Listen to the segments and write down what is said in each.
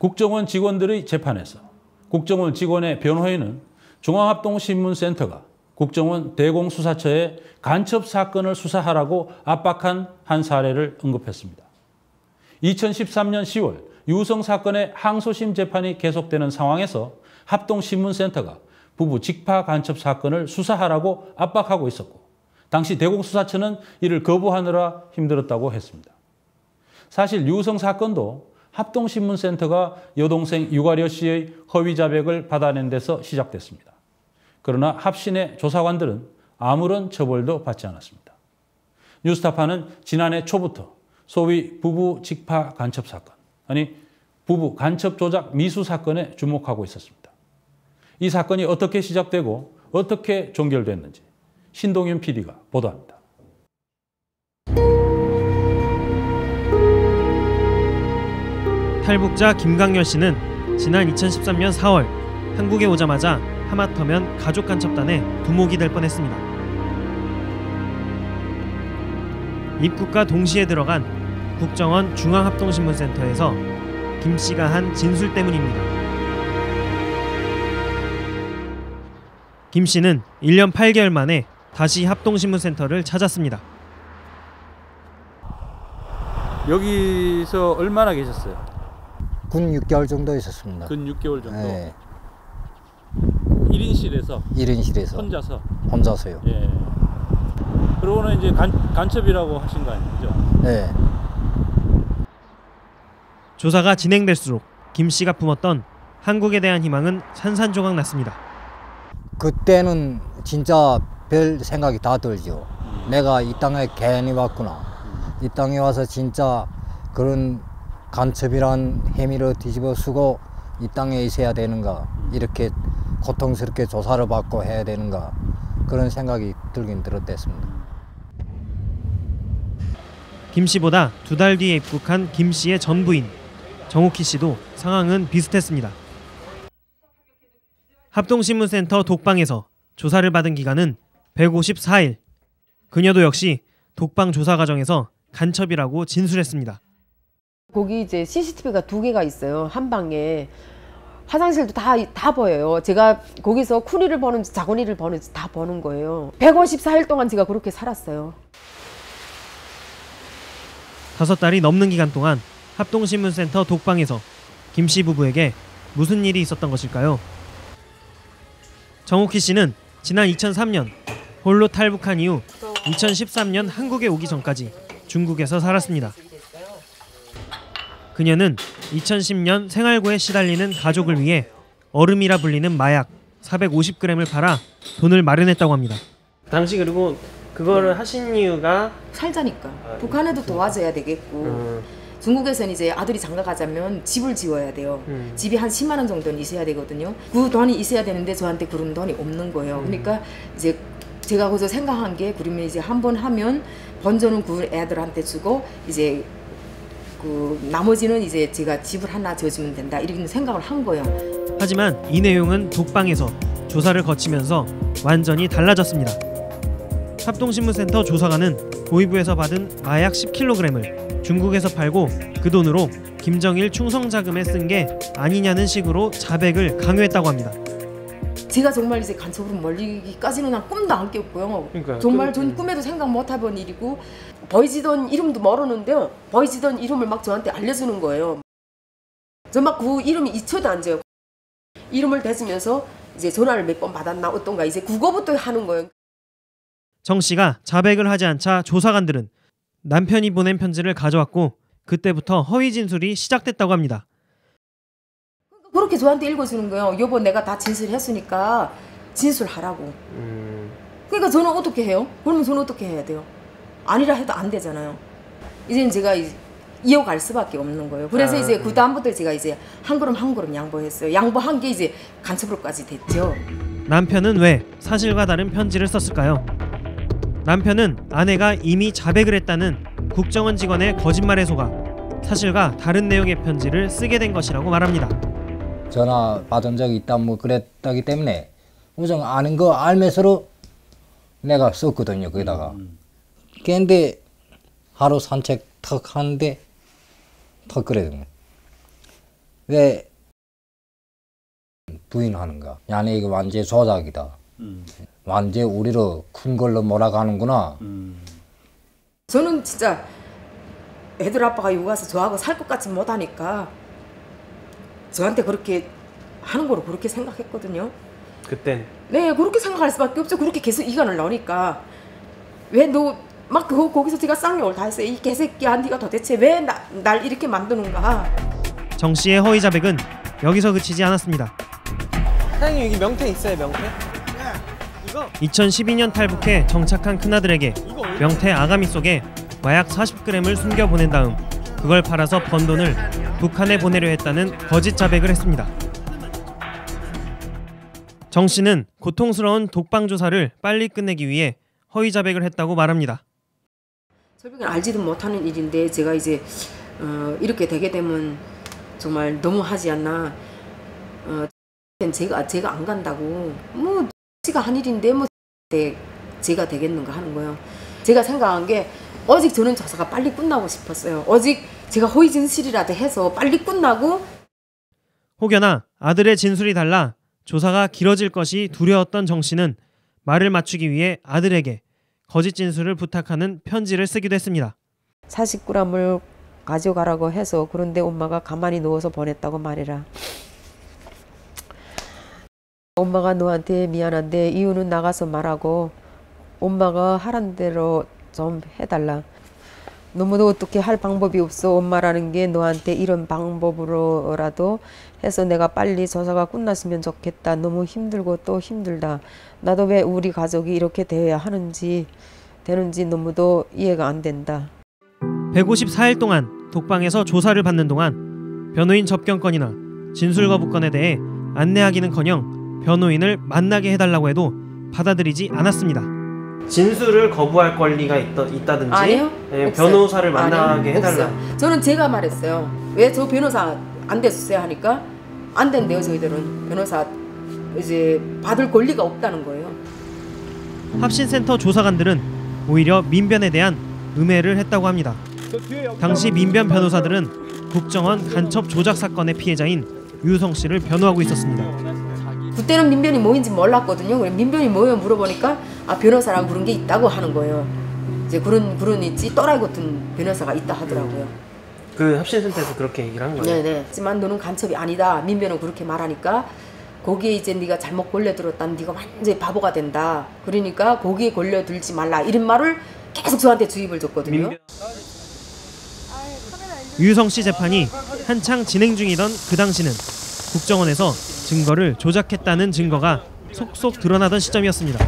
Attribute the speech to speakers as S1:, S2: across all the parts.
S1: 국정원 직원들의 재판에서 국정원 직원의 변호인은 중앙합동신문센터가 국정원 대공수사처에 간첩 사건을 수사하라고 압박한 한 사례를 언급했습니다. 2013년 10월 유성 사건의 항소심 재판이 계속되는 상황에서 합동신문센터가 부부 직파 간첩 사건을 수사하라고 압박하고 있었고 당시 대공수사처는 이를 거부하느라 힘들었다고 했습니다. 사실 유성 사건도 합동신문센터가 여동생 유가려 씨의 허위 자백을 받아낸 데서 시작됐습니다. 그러나 합신의 조사관들은 아무런 처벌도 받지 않았습니다. 뉴스타파는 지난해 초부터 소위 부부 직파 간첩 사건, 아니 부부 간첩 조작 미수 사건에 주목하고 있었습니다. 이 사건이 어떻게 시작되고 어떻게 종결됐는지 신동윤 PD가 보도합니다.
S2: 탈북자 김강렬 씨는 지난 2013년 4월 한국에 오자마자 하마터면 가족 간첩단의 두목이 될 뻔했습니다. 입국과 동시에 들어간 국정원 중앙합동신문센터에서 김 씨가 한 진술 때문입니다. 김 씨는 1년 8개월 만에 다시 합동신문센터를 찾았습니다.
S1: 여기서 얼마나 계셨어요?
S3: 군 6개월 정도 있었습니다.
S1: 근 6개월 정도?
S3: 네.
S1: 1인실에서?
S3: 1인실에서.
S1: 혼자서?
S3: 혼자서요.
S1: 예. 그러고는 이제 간첩이라고 하신 거 아니죠?
S3: 네.
S2: 조사가 진행될수록 김 씨가 품었던 한국에 대한 희망은 산산조각 났습니다.
S3: 그때는 진짜 별 생각이 다 들죠. 내가 이 땅에 괜히 왔구나. 이 땅에 와서 진짜 그런 간첩이란 혐의로 뒤집어 쓰고 이 땅에 있어야 되는가, 이렇게 고통스럽게 조사를 받고 해야 되는가, 그런 생각이 들긴 들었댔습니다.
S2: 김 씨보다 2달 뒤에 입국한 김 씨의 전 부인 정옥희 씨도 상황은 비슷했습니다. 합동신문센터 독방에서 조사를 받은 기간은 154일. 그녀도 역시 독방 조사 과정에서 간첩이라고 진술했습니다.
S4: 거기 이제 CCTV가 2개가 있어요. 한 방에. 화장실도 다 보여요. 제가 거기서 쿠니를 버는지 자고니를 버는지 다 보는 거예요. 154일 동안 제가 그렇게 살았어요.
S2: 5달이 넘는 기간 동안 합동신문센터 독방에서 김 씨 부부에게 무슨 일이 있었던 것일까요? 정옥희 씨는 지난 2003년 홀로 탈북한 이후 2013년 한국에 오기 전까지 중국에서 살았습니다. 그녀는 2010년 생활고에 시달리는 가족을 위해 얼음이라 불리는 마약 450g을 팔아 돈을 마련했다고 합니다. 당시 그리고 그거를 하신 이유가
S4: 살자니까. 북한에도 도와줘야 되겠고 중국에서는 이제 아들이 장가 가자면 집을 지어야 돼요. 집이 한 10만 원 정도는 있어야 되거든요. 그 돈이 있어야 되는데 저한테 그런 돈이 없는 거예요. 그러니까 이제 제가 거기서 생각한 게, 그러면 이제 한 번 하면 번전은 그 애들한테 주고 이제 그 나머지는 이제 제가 집을 하나 지어주면 된다, 이런 생각을 한 거예요.
S2: 하지만 이 내용은 독방에서 조사를 거치면서 완전히 달라졌습니다. 합동신문센터 조사관은 보위부에서 받은 마약 10kg을 중국에서 팔고 그 돈으로 김정일 충성자금에 쓴 게 아니냐는 식으로 자백을 강요했다고 합니다.
S4: 제가 정말 이제 간첩으로 멀리기까지는 난 꿈도 안 꿨고요. 그러니까, 정말 전 꿈에도 생각 못 해본 일이고, 버이지던 이름도 모르는데요. 버이지던 이름을 막 저한테 알려주는 거예요. 저 막 그 이름이 잊혀도 안 져요. 이름을 대주면서 이제 전화를 몇 번 받았나 어떤가, 이제 그거부터 하는 거예요.
S2: 정 씨가 자백을 하지 않자 조사관들은 남편이 보낸 편지를 가져왔고 그때부터 허위 진술이 시작됐다고 합니다.
S4: 그렇게 저한테 읽어주는 거예요. 여보, 내가 다 진술했으니까 진술하라고. 그러니까 저는 어떻게 해요? 그러면 저는 어떻게 해야 돼요? 아니라 해도 안 되잖아요. 이제는 제가 이어갈 수밖에 없는 거예요. 그래서 이제 그 다음부터 제가 이제 한 걸음 한 걸음 양보했어요. 양보한 게 이제 간첩으로까지 됐죠.
S2: 남편은 왜 사실과 다른 편지를 썼을까요? 남편은 아내가 이미 자백을 했다는 국정원 직원의 거짓말에 속아 사실과 다른 내용의 편지를 쓰게 된 것이라고 말합니다.
S3: 전화 받은 적이 있다 뭐 그랬다기 때문에 우선 아는 거 알면서도 내가 썼거든요. 거기다가. 근데 하루 산책 턱 하는데 턱 그래요. 왜 부인하는가? 야니 이거 완전 조작이다. 완전 우리를 큰 걸로 몰아가는구나.
S4: 저는 진짜 애들 아빠가 여기 와서 저하고 살 것 같지 못하니까 저한테 그렇게 하는 거로 그렇게 생각했거든요.
S2: 그땐?
S4: 네, 그렇게 생각할 수밖에 없죠. 그렇게 계속 이간을 넣으니까 왜 너 막 거기서 네가 쌍욕을 다 했어요. 이 개새끼야, 네가 도대체 왜 날 이렇게 만드는가.
S2: 정 씨의 허위 자백은 여기서 그치지 않았습니다. 사장님 여기 명태 있어요, 명태? 2012년 탈북해 정착한 큰아들에게 명태 아가미 속에 마약 40g을 숨겨 보낸 다음 그걸 팔아서 번 돈을 북한에 보내려 했다는 거짓 자백을 했습니다. 정 씨는 고통스러운 독방 조사를 빨리 끝내기 위해 허위 자백을 했다고 말합니다.
S4: 설명을 알지도 못하는 일인데 제가 이제 이렇게 되게 되면 정말 너무하지 않나. 제가 안 간다고 뭐 씨가 한 일인데 뭐 제가 되겠는가 하는 거예요. 제가 생각한 게 오직 저는 조사가 빨리 끝나고 싶었어요. 오직 제가 허위 진술이라도 해서 빨리 끝나고.
S2: 혹여나 아들의 진술이 달라 조사가 길어질 것이 두려웠던 정 씨는 말을 맞추기 위해 아들에게 거짓 진술을 부탁하는 편지를 쓰기도 했습니다.
S5: 40g을 가져가라고 해서 그런데 엄마가 가만히 누워서 보냈다고 말해라. 엄마가 너한테 미안한데 이유는 나가서 말하고 엄마가 하란 대로 좀 해달라. 너무도 어떻게 할 방법이 없어. 엄마라는 게 너한테 이런 방법으로라도 해서 내가 빨리 조사가 끝났으면 좋겠다. 너무 힘들고 또 힘들다. 나도 왜 우리 가족이 이렇게 되어야 되는지 너무도 이해가 안 된다.
S2: 154일 동안 독방에서 조사를 받는 동안 변호인 접견권이나 진술 거부권에 대해 안내하기는커녕 변호인을 만나게 해달라고 해도 받아들이지 않았습니다. 진술을 거부할 권리가 있다든지
S4: 아니요.
S2: 변호사를 만나게 해달라.
S4: 없어요. 저는 제가 말했어요. 왜 저 변호사 안 됐어요 하니까 안 된대요. 저희들은 변호사 이제 받을 권리가 없다는 거예요.
S2: 합신센터 조사관들은 오히려 민변에 대한 음해를 했다고 합니다. 당시 민변 변호사들은 국정원 간첩 조작 사건의 피해자인 유성 씨를 변호하고 있었습니다.
S4: 그때는 민변이 뭐인지 몰랐거든요. 민변이 뭐예요 물어보니까 변호사랑 그런 게 있다고 하는 거예요. 이제 그런 있지 또라이 같은 변호사가 있다 하더라고요.
S2: 그 합신센터에서 그렇게 얘기를 한 거예요?
S4: 네네. 하지만 너는 간첩이 아니다. 민변은 그렇게 말하니까 거기에 이제 네가 잘못 걸려들었다면 네가 완전히 바보가 된다. 그러니까 거기에 걸려들지 말라. 이런 말을 계속 저한테 주입을 줬거든요.
S2: 유성 씨 재판이 한창 진행 중이던 그 당시는 국정원에서 증거를 조작했다는 증거가 속속 드러나던 시점이었습니다.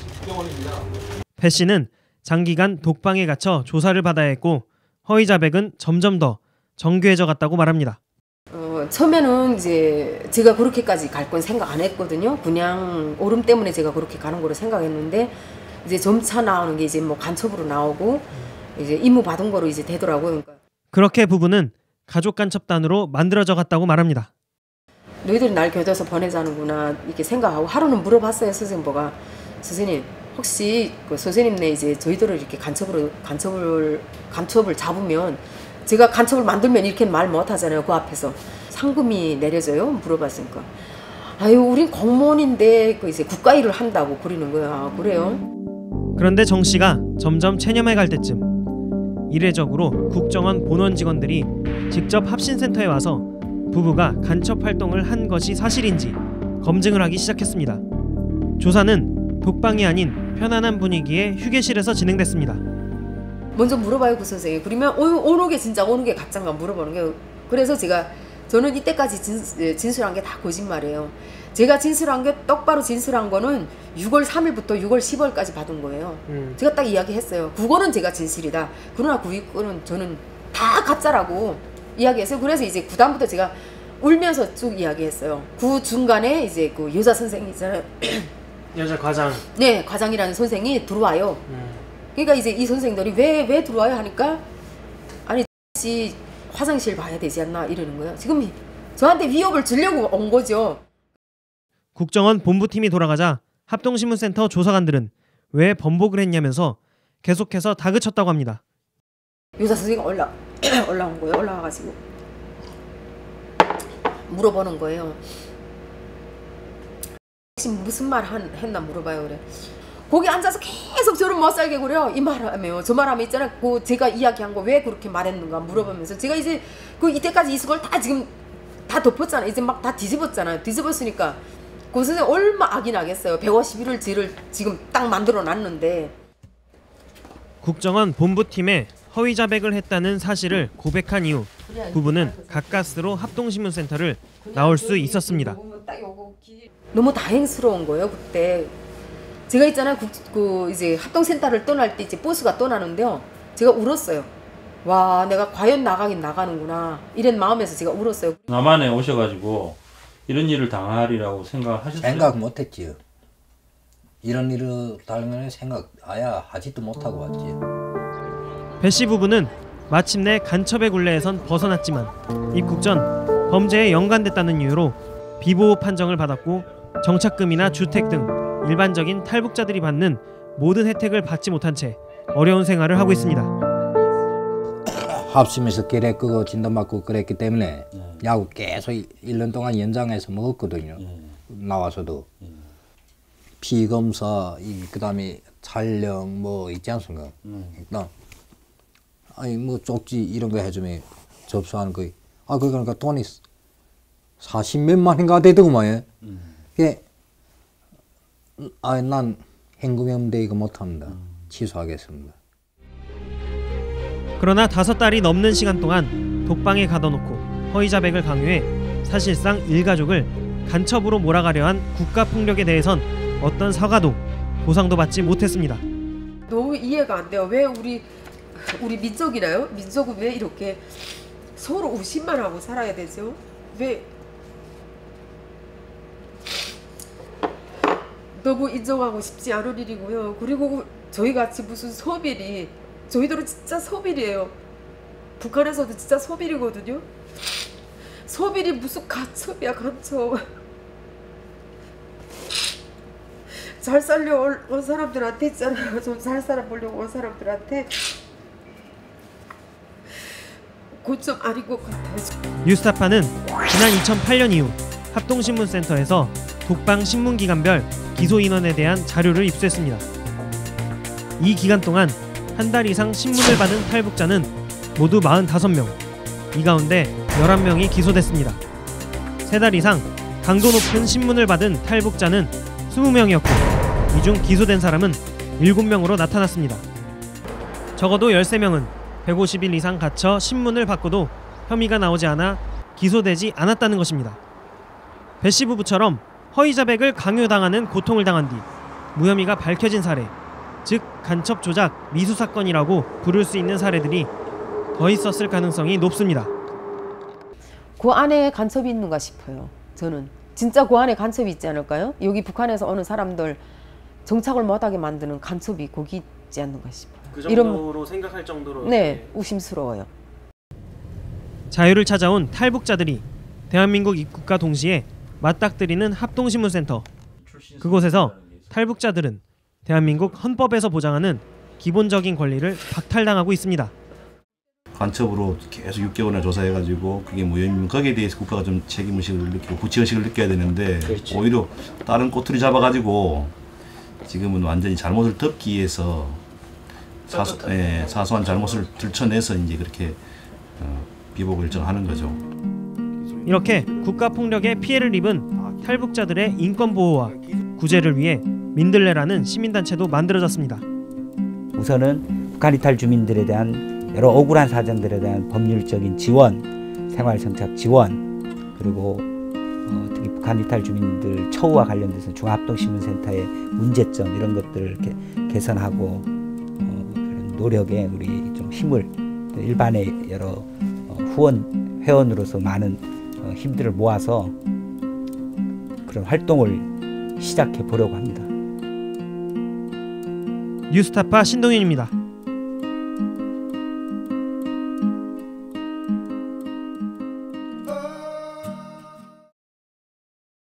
S2: 배 씨는 장기간 독방에 갇혀 조사를 받아야 했고 허위 자백은 점점 더 정교해져 갔다고 말합니다.
S4: 처음에는 이제 제가 그렇게까지 갈 건 생각 안 했거든요. 그냥 오름 때문에 제가 그렇게 가는 거로 생각했는데 이제 점차 나오는 게 이제 뭐 간첩으로 나오고 이제 임무 받은 거로 이제 되더라고요.
S2: 그렇게 부부는 가족 간첩단으로 만들어져 갔다고 말합니다.
S4: 너희들이 날 교도소 보내자는구나 이렇게 생각하고 하루는 물어봤어요. 선생님보가 선생님 혹시 그 선생님네 이제 저희들을 이렇게 간첩을 잡으면 제가 간첩을 만들면 이렇게 말 못하잖아요. 그 앞에서 상금이 내려져요? 물어봤으니까 아유 우린 공무원인데 그 이제 국가 일을 한다고 그러는 거야. 그래요?
S2: 그런데 정 씨가 점점 체념해 갈 때쯤 이례적으로 국정원 본원 직원들이 직접 합신센터에 와서 부부가 간첩 활동을 한 것이 사실인지 검증을 하기 시작했습니다. 조사는 독방이 아닌 편안한 분위기의 휴게실에서 진행됐습니다.
S4: 먼저 물어봐요 그 선생님. 그러면 어느 게 진짜 어느 게 가짜인가 물어보는 거예요. 그래서 저는 이때까지 진술한 게 다 거짓말이에요. 제가 진술한 게 똑바로 진술한 거는 6월 3일부터 6월 10월까지 받은 거예요. 제가 딱 이야기했어요. 그거는 제가 진실이다. 그러나 그 거는 저는 다 가짜라고 이야기했어요. 그래서 이제 그다음부터 제가 울면서 쭉 이야기했어요. 그 중간에 이제 그 여자 선생이 있잖아요.
S2: 여자 과장.
S4: 네, 과장이라는 선생이 들어와요. 그러니까 이제 이 선생들이 왜 들어와요 하니까 아니 씨 화장실 봐야 되지 않나 이러는 거예요. 지금 저한테 위협을 주려고 온 거죠.
S2: 국정원 본부팀이 돌아가자 합동신문센터 조사관들은 왜 번복을 했냐면서 계속해서 다그쳤다고 합니다.
S4: 여자 선생이 올라온 거예요. 올라와가지고
S5: 물어보는 거예요. 혹시 무슨 말 했나 물어봐요. 그래. 거기 앉아서 계속 저를 못 살게 그래요. 이 말하면 저 말하면 있잖아요. 그 제가 이야기한 거 왜 그렇게 말했는가 물어보면서 제가 이제 그 이때까지 있을 걸 다 지금 다 덮었잖아요. 이제 막 다 뒤집었잖아요. 뒤집었으니까 그 선생님 얼마 악이 나겠어요. 151을 죄를 지금 딱 만들어 놨는데.
S2: 국정원 본부팀에 허위 자백을 했다는 사실을 고백한 이후 부부는 가까스로 합동신문센터를 나올 수 있었습니다.
S5: 너무 다행스러운 거예요. 그때 제가 있잖아요. 이제 합동센터를 떠날 때 이제 버스가 떠나는데요. 제가 울었어요. 와, 내가 과연 나가긴 나가는구나 이런 마음에서 제가 울었어요.
S1: 남한에 오셔가지고 이런 일을 당하리라고 생각하셨어요?
S3: 생각 못했지요. 이런 일을 당하는 생각 아예 하지도 못하고 왔지.
S2: 배 씨 부부는 마침내 간첩의 굴레에선 벗어났지만 입국 전 범죄에 연관됐다는 이유로 비보호 판정을 받았고 정착금이나 주택 등 일반적인 탈북자들이 받는 모든 혜택을 받지 못한 채 어려운 생활을 하고 있습니다.
S3: 합심해서 계례 끄고 진단받고 그랬기 때문에 야구 계속 1년 동안 연장해서 먹었거든요. 나와서도 피검사, 그다음에 촬영 뭐 있지 않습니까? 일단 아니 뭐 쪽지 이런 거 해주면 접수하는 거. 아 그러니까 돈이 40몇만인가 되더구만. 그게 난 현금이 없는데 이거 못합니다. 취소하겠습니다.
S2: 그러나 5달이 넘는 시간 동안 독방에 가둬놓고 허위 자백을 강요해 사실상 일가족을 간첩으로 몰아가려 한 국가폭력에 대해선 어떤 사과도 보상도 받지 못했습니다.
S5: 너무 이해가 안 돼요. 왜 우리 민족이나요? 민족은 왜 이렇게 서로 의심만 하고 살아야 되죠? 왜 너무 인정하고 싶지 않은 일이고요. 그리고 저희같이 무슨 서민이 저희들은 진짜 서민이에요. 북한에서도 진짜 서민이거든요. 서민이 무슨 간첩이야 간첩. 잘 살려 온 사람들한테 있잖아요. 좀 잘 살아보려고 온 사람들한테 그건 좀 아닌 것 같아요.
S2: 뉴스타파는 지난 2008년 이후 합동신문센터에서 독방 신문기간별 기소 인원에 대한 자료를 입수했습니다. 이 기간 동안 한 달 이상 신문을 받은 탈북자는 모두 45명, 이 가운데 11명이 기소됐습니다. 3달 이상 강도 높은 신문을 받은 탈북자는 20명이었고 이 중 기소된 사람은 7명으로 나타났습니다. 적어도 13명은 150일 이상 갇혀 신문을 받고도 혐의가 나오지 않아 기소되지 않았다는 것입니다. 배 씨 부부처럼 허위 자백을 강요당하는 고통을 당한 뒤 무혐의가 밝혀진 사례, 즉 간첩 조작 미수 사건이라고 부를 수 있는 사례들이 더 있었을 가능성이 높습니다.
S5: 그 안에 간첩이 있는가 싶어요. 저는 진짜 그 안에 간첩이 있지 않을까요? 여기 북한에서 오는 사람들 정착을 못하게 만드는 간첩이 거기 있지 않는가 싶어요.
S2: 그 정도로 생각할 정도로.
S5: 네, 의심스러워요.
S2: 자유를 찾아온 탈북자들이 대한민국 입국과 동시에 맞닥뜨리는 합동신문센터. 그곳에서 탈북자들은 대한민국 헌법에서 보장하는 기본적인 권리를 박탈당하고 있습니다.
S6: 간첩으로 계속 6개월이나 조사해가지고 그게 무혐의면 거기에 대해서 국가가 좀 책임의식을 느끼고 부채의식을 느껴야 되는데 그렇지. 오히려 다른 꼬투리 잡아가지고 지금은 완전히 잘못을 덮기 위해서 사소한 잘못을 들춰내서 이제 그렇게 비복을 정하는 거죠.
S2: 이렇게 국가폭력에 피해를 입은 탈북자들의 인권보호와 구제를 위해 민들레라는 시민단체도 만들어졌습니다.
S7: 우선은 북한 이탈 주민들에 대한 여러 억울한 사정들에 대한 법률적인 지원, 생활정착 지원, 그리고 특히 북한 이탈 주민들 처우와 관련돼서 중앙합동신문센터의 문제점 이런 것들을 이렇게 개선하고 그런 노력에 우리 좀 힘을 일반의 여러 회원으로서 많은 힘들을 모아서 그런 활동을 시작해 보려고 합니다.
S2: 뉴스타파 신동윤입니다.